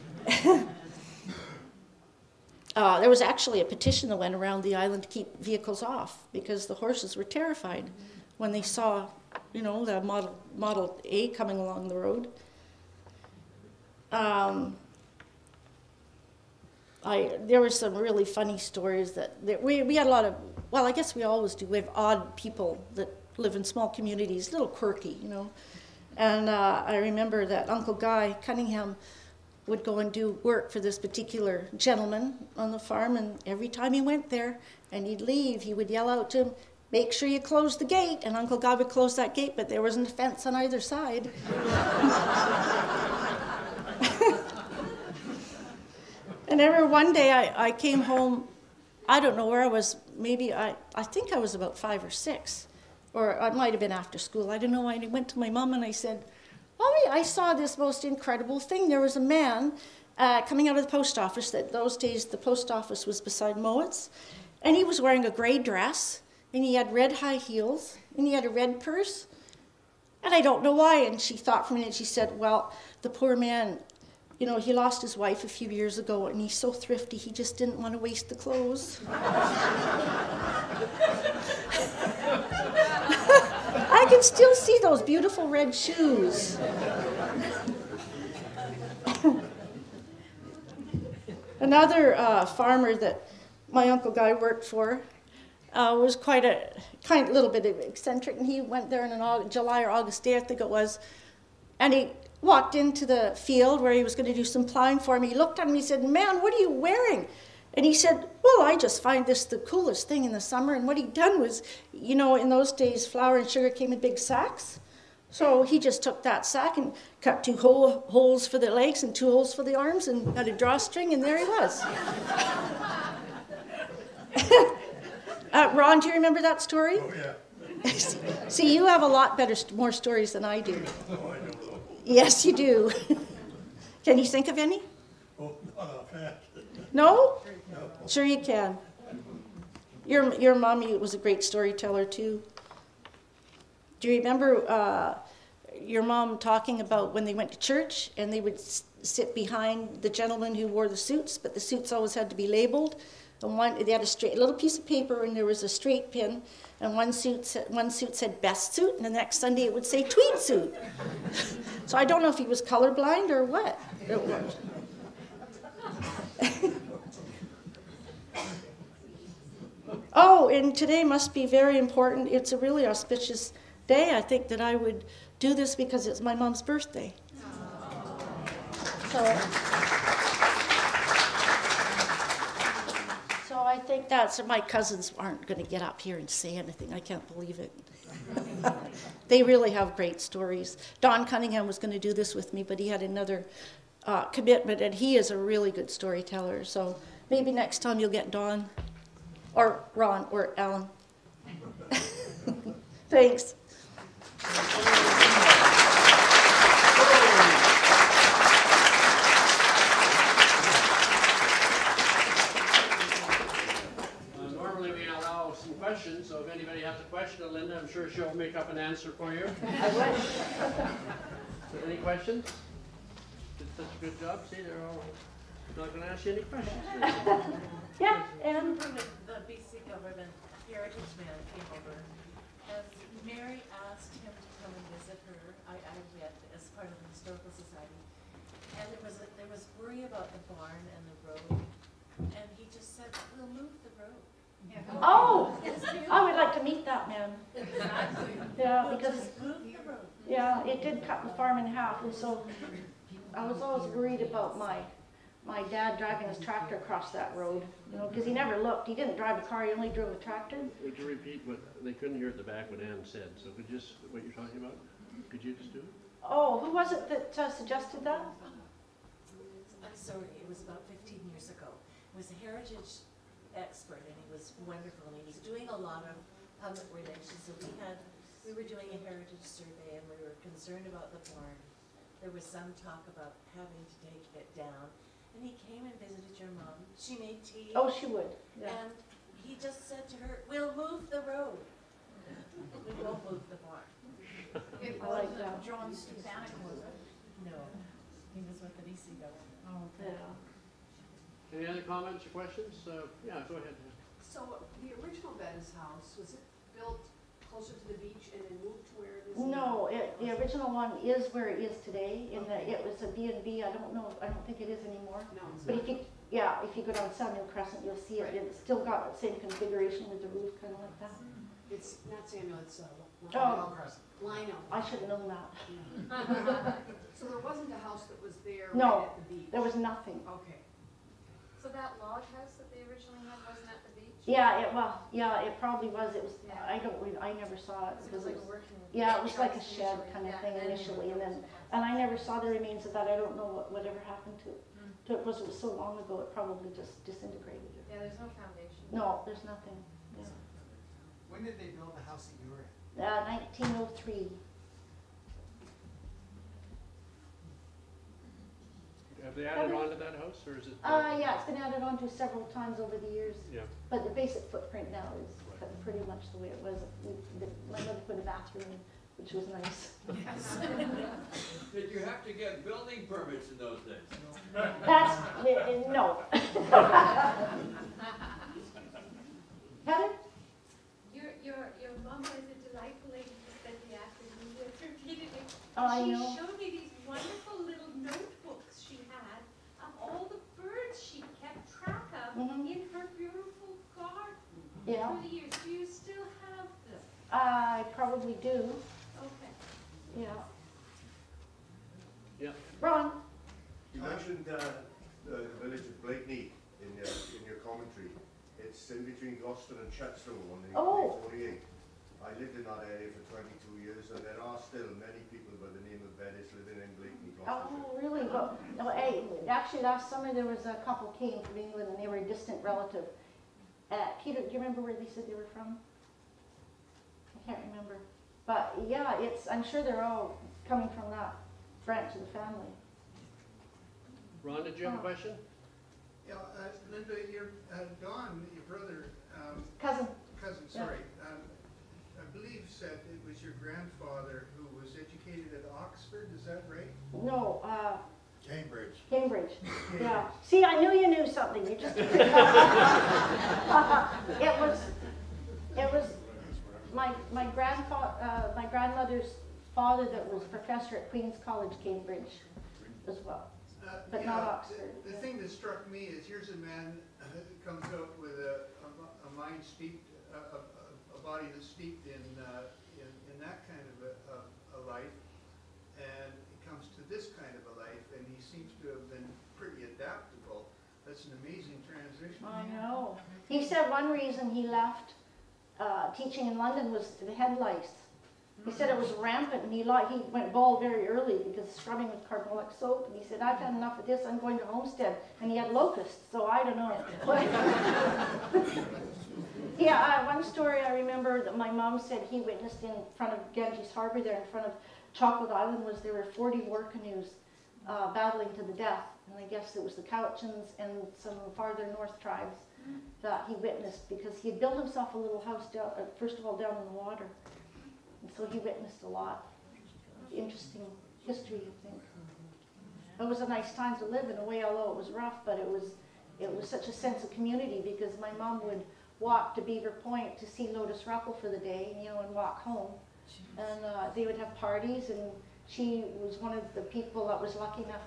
There was actually a petition that went around the island to keep vehicles off because the horses were terrified when they saw, you know, the Model A coming along the road. There were some really funny stories that we had a lot of, well, I guess we always do. We have odd people that live in small communities, a little quirky, you know. And I remember that Uncle Guy Cunningham would go and do work for this particular gentleman on the farm, and every time he went there and he'd leave, he would yell out to him, "Make sure you close the gate." And Uncle Guy would close that gate, but there wasn't a fence on either side. And I remember one day I came home I don't know where I was. Maybe I think I was about 5 or 6, or I might have been after school. I don't know. I went to my mom and I said, "Mommy, I saw this most incredible thing. There was a man coming out of the post office. That those days the post office was beside Mowat's, and he was wearing a gray dress, and he had red high heels, and he had a red purse, and I don't know why." And she thought for a minute. She said, "Well, the poor man, you know, he lost his wife a few years ago, and he's so thrifty, he just didn't want to waste the clothes." I can still see those beautiful red shoes. Another farmer that my Uncle Guy worked for was quite a little bit eccentric, and he went there on an July or August day, I think it was, and he walked into the field where he was going to do some plowing for me. He looked at him, he said, "Man, what are you wearing?" And he said, "Well, I just find this the coolest thing in the summer." And what he'd done was, you know, in those days, flour and sugar came in big sacks. So he just took that sack and cut 2 holes for the legs and 2 holes for the arms and had a drawstring, and there he was. Ron, do you remember that story? Oh, yeah. See, you have a lot more stories than I do. No, I don't know. Yes, you do. Can you think of any? Oh, not offhand. No? No. Sure you can. Your mommy was a great storyteller too. Do you remember your mom talking about when they went to church and they would sit behind the gentleman who wore the suits, but the suits always had to be labeled. And they had a little piece of paper, and there was a straight pin, and one suit said best suit, and the next Sunday it would say tweed suit. So I don't know if he was colorblind or what it was. Oh, and today must be very important. It's a really auspicious day. I think that I would do this because it's my mom's birthday. So I think my cousins aren't going to get up here and say anything. I can't believe it. They really have great stories. Don Cunningham was going to do this with me, but he had another commitment, and he is a really good storyteller. So maybe next time you'll get Don or Ron or Alan. Thanks. Normally we allow some questions, so if anybody has a question of Linda, I'm sure she'll make up an answer for you. I would. Any questions? Did such a good job. See, they're all not going to ask you any questions. Yeah, and From the BC government heritage man came over, and Mary asked him to come and visit her. I went as part of the Historical Society, and there was worry about the barn and the road, and he just said, "We'll move the road." oh, I would like to meet that man. Yeah, We'll because just move the road. yeah, it did cut the farm in half, and so I was always worried about my dad driving his tractor across that road, you know, because he never looked. He didn't drive a car, he only drove a tractor. Would you repeat what they couldn't hear at the back what Ann said? So could you just what you're talking about? Could you just do it? Oh, who was it that suggested that? I'm sorry, it was about 15 years ago. He was a heritage expert, and he was wonderful, and he was doing a lot of public relations. So we were doing a heritage survey, and we were concerned about the barn. There was some talk about having to take it down, and he came and visited your mom. She made tea. Oh, she would. Yeah. And he just said to her, "We'll move the road. We won't move the barn." It I like wasn't that. John Stefanik, was it? No, he was with the BC government. Oh, Yeah. Any other comments or questions? Yeah, go ahead. So the original Beddis house, was it built closer to the beach and then moved to where it is now? No, the original one is where it is today. It was a B&B. I don't think it is anymore. No, it's But not. if you go down Samuel Crescent, you'll see it. It's still got the same configuration with the roof, kind of like that. It's not Samuel, it's Oh. Lino. I should have known that. So there wasn't a house that was there No. right at the beach? There was nothing. Okay. So that log house that they originally had wasn't at the beach? It probably was. It was. I never saw it. Because it was like a working. Yeah, it was like a house shed initially, kind of yeah, thing and initially, it and was then, and I never saw the remains of that. I don't know whatever happened to it. It was so long ago, it probably just disintegrated. Yeah, there's no foundation. No, there's nothing. Yeah. When did they build the house that you were in? 1903. Have they added on to that house, or is it? Yeah, it's been added on to several times over the years. Yeah. But the basic footprint now is pretty much the way it was. My mother put a bathroom in, which was nice. Did you have to get building permits in those days? That's, no. Heather? Your mom was a delightful lady to spend the afternoon with repeatedly. Oh, I know. She showed me these wonderful little notebooks she had of all the birds she kept track of Mhm. in her beautiful garden Yeah, through the years. Do you still have them? I probably do. Okay. Yeah. Yeah. Ron? You mentioned the village of Blakeney in your commentary. It's in between Gloucester and Chepstow on the Oh. 48. I lived in that area for 22 years, and there are still many people by the name of Beddis living in Blakeney, Gloucestershire. Oh, really? Well, no, actually, last summer there was a couple came from England, and they were a distant relative. Peter, do you remember where they said they were from? I can't remember. But yeah, I'm sure they're all coming from that branch of the family. Ron, did you have a question? Yeah, Linda, Don, your brother, Cousin. cousin, sorry, I believe said it was your grandfather who was educated at Oxford, is that right? No, Cambridge. Cambridge. Yeah. See, I knew you knew something. You just. It was my grandmother's father that was professor at Queen's College, Cambridge, as well. But not Oxford. The thing that struck me is here's a man that comes up with a mind steeped, a body that's steeped in that kind of a life, and it comes to this kind of a life, and he seems to have been pretty adaptable. That's an amazing transition. I know. He said one reason he left teaching in London was the head lice. He said it was rampant, and he went bald very early because scrubbing with carbolic soap. And he said, "I've had enough of this. I'm going to Homestead." And he had locusts, so I don't know. Yeah, one story I remember that my mom said he witnessed in front of Ganges Harbor, there in front of Chocolate Island, was there were 40 war canoes battling to the death. And I guess it was the Cowichan and some farther north tribes that he witnessed, because he had built himself a little house down, first of all down in the water. And so he witnessed a lot. Interesting history, I think. It was a nice time to live in a way, although it was rough, but it was such a sense of community, because my mom would walk to Beaver Point to see Lotus Ruckle for the day, and walk home. And they would have parties, and she was one of the people that was lucky enough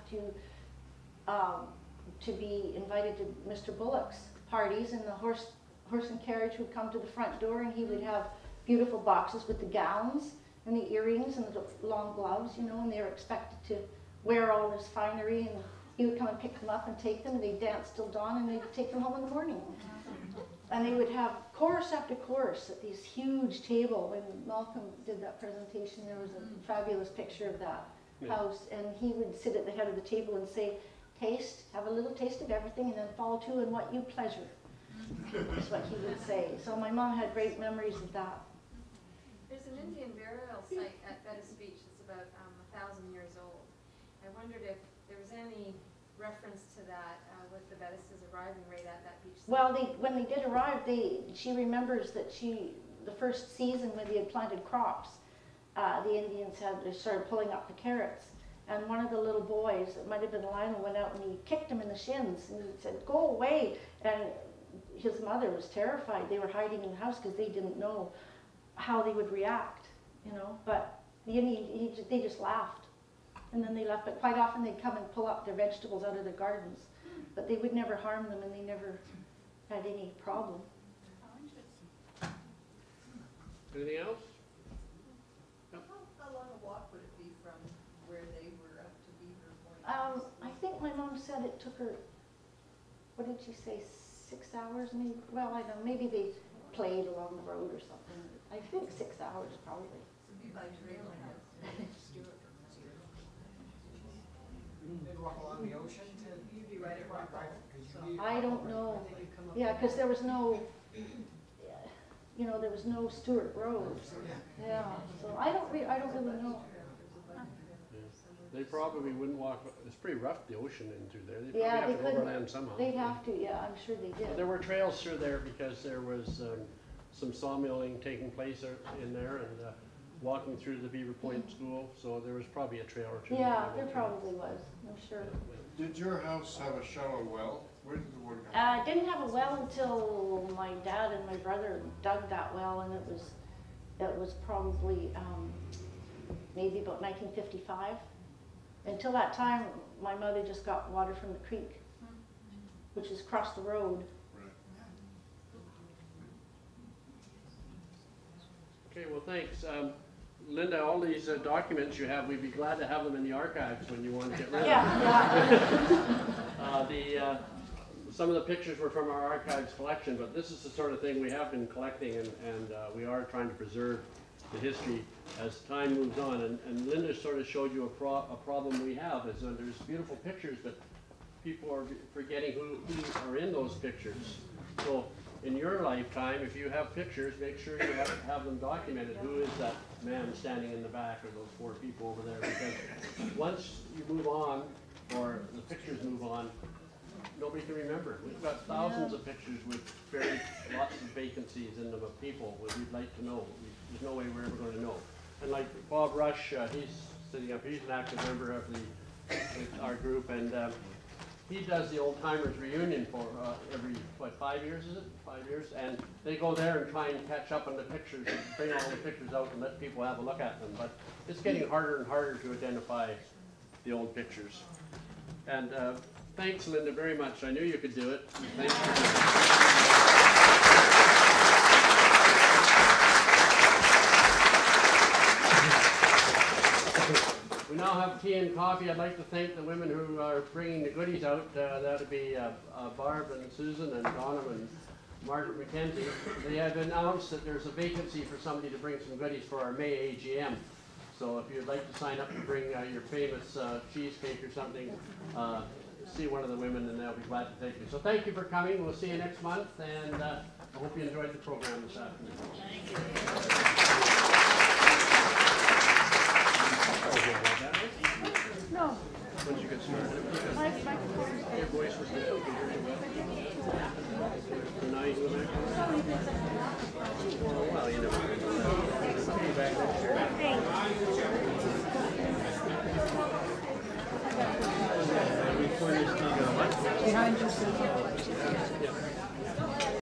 to be invited to Mr. Bullock's parties, and the horse and carriage would come to the front door, and he would have beautiful boxes with the gowns and the earrings and the long gloves, and they were expected to wear all this finery, and he would come and pick them up and take them, and they'd dance till dawn, and they'd take them home in the morning. And they would have course after course at this huge table. When Malcolm did that presentation, there was a fabulous picture of that house, and he would sit at the head of the table and say, "Taste, have a little taste of everything, and then fall to in what you pleasure." That's what he would say. So my mom had great memories of that. There's an Indian burial site at Beddis Beach that's about 1,000 years old. I wondered if there was any reference to that with the Beddises arriving right at that beach site. Well, when they did arrive, she remembers that the first season when they had planted crops, the Indians they started pulling up the carrots. And one of the little boys, it might have been Lionel, went out and he kicked him in the shins, and he said, "Go away." And his mother was terrified. They were hiding in the house because they didn't know how they would react, But the Indian, they just laughed, and then they left. But quite often they'd come and pull up their vegetables out of their gardens, but they would never harm them, and they never had any problem. Anything else? How long a walk would it be from where they were up to Beaver Point? I think my mom said it took her, what did she say, 6 hours maybe? Well, I don't know, maybe they played along the road or something. I think 6 hours probably. By trail, They'd walk along the ocean to. right at Rock Hall. So- I don't know. And then you come up Yeah, the because there hill. was no, you know, there was no Stewart Road. Yeah, so I don't really know. They probably wouldn't walk, it's pretty rough, the ocean in through there. They'd Yeah, probably they have to couldn't. overland somehow. They'd have to, yeah, I'm sure they But did. there were trails through there because there was some sawmilling taking place in there and walking through the Beaver Point School, so there was probably a trail or two. Yeah, there probably was, I'm sure. Did your house have a shallow well? Where did the water come from? Didn't have a well until my dad and my brother dug that well, and it was probably maybe about 1955. Until that time, my mother just got water from the creek, which is across the road. Right. Okay, well, thanks. Linda, all these documents you have, we'd be glad to have them in the archives when you want to get rid of them. Yeah. Some of the pictures were from our archives collection, but this is the sort of thing we have been collecting, and we are trying to preserve the history as time moves on. And Linda sort of showed you a problem we have, is that there's beautiful pictures, but people are forgetting who are in those pictures. So in your lifetime, if you have pictures, make sure you have them documented. Who is that man standing in the back, or those four people over there? Because once you move on, or the pictures move on, nobody can remember. We've got thousands of pictures with lots of vacancies in them of people that we'd like to know. There's no way we're ever going to know. And like Bob Rush, he's sitting up, he's an active member of our group, and he does the old timers reunion for every, 5 years is it? 5 years? And they go there and try and catch up on the pictures and bring all the pictures out and let people have a look at them. But it's getting harder and harder to identify the old pictures. And thanks, Linda, very much. I knew you could do it. Thanks for doing it. We now have tea and coffee. I'd like to thank the women who are bringing the goodies out. That would be Barb and Susan and Donna and Margaret McKenzie. They have announced that there's a vacancy for somebody to bring some goodies for our May AGM. So if you'd like to sign up and bring your famous cheesecake or something, see one of the women and they'll be glad to take you. So thank you for coming. We'll see you next month, and I hope you enjoyed the program this afternoon. Thank you.